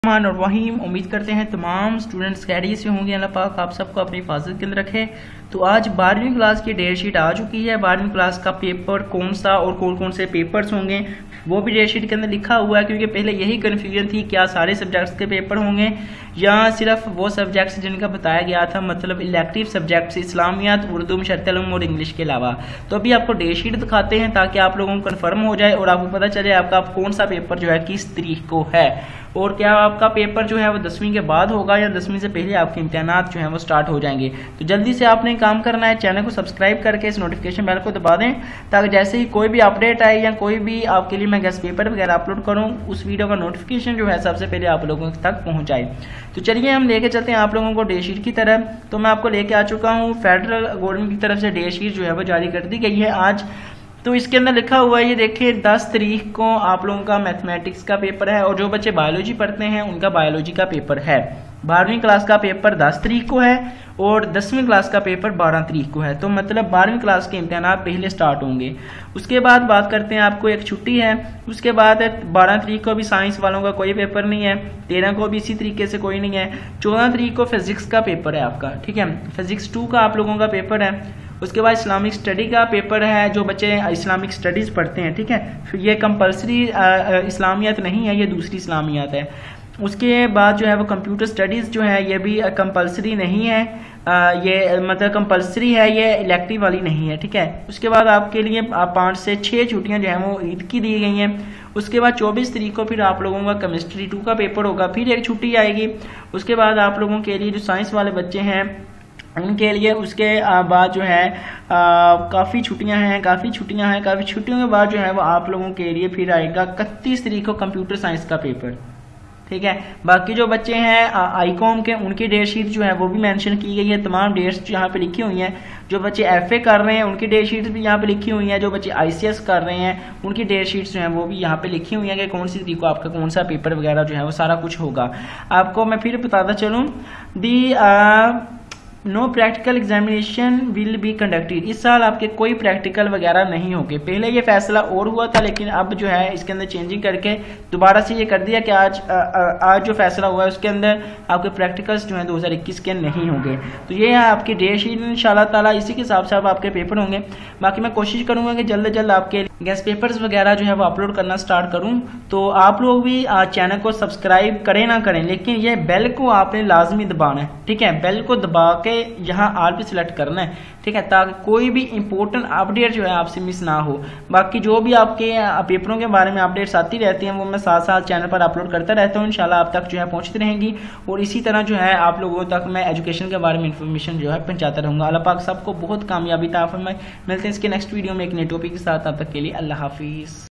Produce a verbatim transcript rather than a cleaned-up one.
और वहीम उम्मीद करते हैं तमाम स्टूडेंट्स खैरियत से होंगे। अल्लाह पाक आप सबको अपनी हिफाजत के अंदर रखे। तो आज बारहवीं क्लास की डेट शीट आ चुकी है। बारहवीं क्लास का पेपर कौन सा और कौन कौन से पेपर्स होंगे वो भी डेट शीट के अंदर लिखा हुआ है, क्योंकि पहले यही कन्फ्यूजन थी क्या सारे सब्जेक्ट्स के पेपर होंगे या सिर्फ वो सब्जेक्ट्स जिनका बताया गया था, मतलब इलेक्टिव सब्जेक्ट्स इस्लामियात, उर्दू, शर्त उलूम और इंग्लिश के अलावा। तो अभी आपको डेट शीट दिखाते हैं ताकि आप लोगों को कन्फर्म हो जाए और आपको पता चले आपका कौन सा पेपर जो है किस तारीख को है, और क्या आपका पेपर जो है वो दसवीं के बाद होगा या दसवीं से पहले आपके इम्तिहानात जो है वो स्टार्ट हो जाएंगे। तो जल्दी से आपने काम करना है, चैनल को सब्सक्राइब करके इस नोटिफिकेशन बेल को दबा दें ताकि जैसे ही कोई भी अपडेट आए या कोई भी आपके लिए मैं गेस्ट पेपर वगैरह अपलोड करूं उस वीडियो का नोटिफिकेशन जो है सबसे पहले आप लोगों तक पहुंच जाए। तो चलिए हम लेके चलते हैं आप लोगों को डेट शीट की तरफ। तो मैं आपको लेके आ चुका हूँ, फेडरल गवर्नमेंट की तरफ से डेट शीट जो है वो जारी कर दी गई है आज। तो इसके अंदर लिखा हुआ है, ये देखिए दस तारीख को आप लोगों का मैथमेटिक्स का पेपर है और जो बच्चे बायोलॉजी पढ़ते हैं उनका बायोलॉजी का पेपर है। बारहवीं क्लास का पेपर दस तारीख को है और दसवीं क्लास का पेपर बारह तारीख को है। तो मतलब बारहवीं क्लास के इम्तिहान पहले स्टार्ट होंगे। उसके बाद बात करते हैं, आपको एक छुट्टी है। उसके बाद बारह तारीख को भी साइंस वालों का कोई पेपर नहीं है, तेरह को भी इसी तरीके से कोई नहीं है, चौदह तारीख को फिजिक्स का पेपर है आपका, ठीक है, फिजिक्स टू का आप लोगों का पेपर है। उसके बाद इस्लामिक स्टडी का पेपर है, जो बच्चे इस्लामिक स्टडीज पढ़ते हैं, ठीक है, फिर ये कंपलसरी इस्लामियत नहीं है, ये दूसरी इस्लामियत है। उसके बाद जो है वो कंप्यूटर स्टडीज जो है ये भी कंपलसरी नहीं है, आ, ये मतलब कंपलसरी है, ये इलेक्टिव वाली नहीं है, ठीक है। उसके बाद आपके लिए पाँच से छः छुट्टियां जो है वो ईद की दी गई हैं। उसके बाद चौबीस तारीख को फिर आप लोगों का केमिस्ट्री टू का पेपर होगा, फिर एक छुट्टी आएगी। उसके बाद आप लोगों के लिए जो साइंस वाले बच्चे हैं उनके लिए उसके बाद जो है काफ़ी छुट्टियां हैं काफ़ी छुट्टियां हैं काफ़ी छुट्टियों के बाद जो है वो आप लोगों के लिए फिर आएगा इकतीस तारीख को कंप्यूटर साइंस का पेपर, ठीक है। बाकी जो बच्चे हैं आईकॉम के उनकी डेट शीट जो है वो भी मेंशन की गई है, तमाम डेट्स यहाँ पे लिखी हुई हैं। जो बच्चे एफए कर रहे हैं उनकी डेट शीट्स भी यहाँ पे लिखी हुई हैं, जो बच्चे आईसीएस कर रहे हैं उनकी डेट शीट्स जो हैं वो भी यहाँ पे लिखी हुई हैं कि कौन सी तारीख को आपका कौन सा पेपर वगैरह जो है वो सारा कुछ होगा। आपको मैं फिर बताता चलूँ, the no practical examination will be conducted. इस साल आपके कोई प्रैक्टिकल वगैरह नहीं होंगे। पहले ये फैसला और हुआ था, लेकिन अब जो है इसके अंदर चेंजिंग करके दोबारा से ये कर दिया कि आज आ, आ, आज जो फैसला हुआ है उसके अंदर आपके प्रैक्टिकल्स जो है दो हज़ार इक्कीस के नहीं होंगे। तो ये है आपकी डेट शीट, इंशाल्लाह ताला इसी के हिसाब से अब आपके पेपर होंगे। बाकी मैं कोशिश करूंगा कि जल्द जल्द आपके गेस्ट पेपर्स वगैरह जो है वो अपलोड करना स्टार्ट करूं। तो आप लोग भी चैनल को सब्सक्राइब करें ना करें, लेकिन ये बेल को आपने लाजमी दबाना है, ठीक है। बेल को दबा के यहाँ आल पे सिलेक्ट करना है, ठीक है, ताकि कोई भी इंपॉर्टेंट अपडेट जो है आपसे मिस ना हो। बाकी जो भी आपके पेपरों के बारे में अपडेट्स आती रहती हैं वो मैं साथ साथ चैनल पर अपलोड करता रहता हूँ, इंशाल्लाह आप तक जो है पहुँचती रहेंगी। और इसी तरह जो है आप लोगों तक मैं एजुकेशन के बारे में इंफॉर्मेशन जो है पहुँचाता रहूँगा। अल्लाह पाक सबको बहुत कामयाबी ता फरमाए। मिलते हैं इसके नेक्स्ट वीडियो में एक नए टॉपिक के साथ, तब तक के लिए अल्लाह हाफिज़।